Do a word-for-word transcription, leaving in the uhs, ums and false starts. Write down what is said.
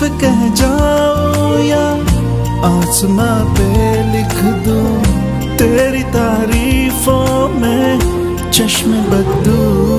कह जाऊं या आसमां पे लिख दूं तेरी तारीफों में चश्मे बदलूं।